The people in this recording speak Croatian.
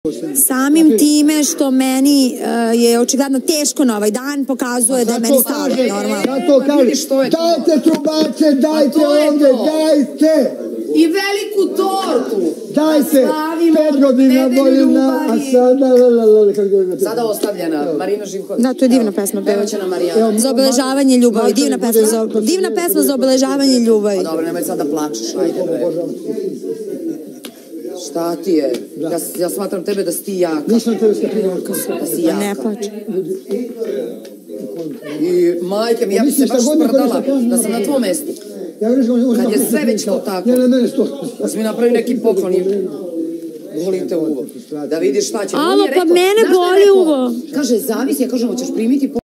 Samim time što meni je očigledno teško na ovaj dan, pokazuje da je meni stalo normalno. Zato kažem, dajte trubače, dajte ovdje, dajte! I veliku tortu! Dajte! 5 godina voljena, a sada... Sada ostavljena, Marina Živković. Da, to je divna pesma. Pevaćena Marijana. Za obeležavanje ljubavi, divna pesma za obeležavanje ljubavi. Dobro, nemoj sad da plačeš, ajde. Šta ti je? Ja smatram tebe da si ti jaka. Nisam tebe skapiraka. Da si jaka. Ne plače. I majke mi, ja bi se baš sprdala da sam na tvojom mestu. Kad je sve već to tako. Da si mi napravi neki poklon i boli te uvo. Da vidiš šta će. Alo, pa mene boli uvo. Kaže, zavisi, ja kažem, hoćeš primiti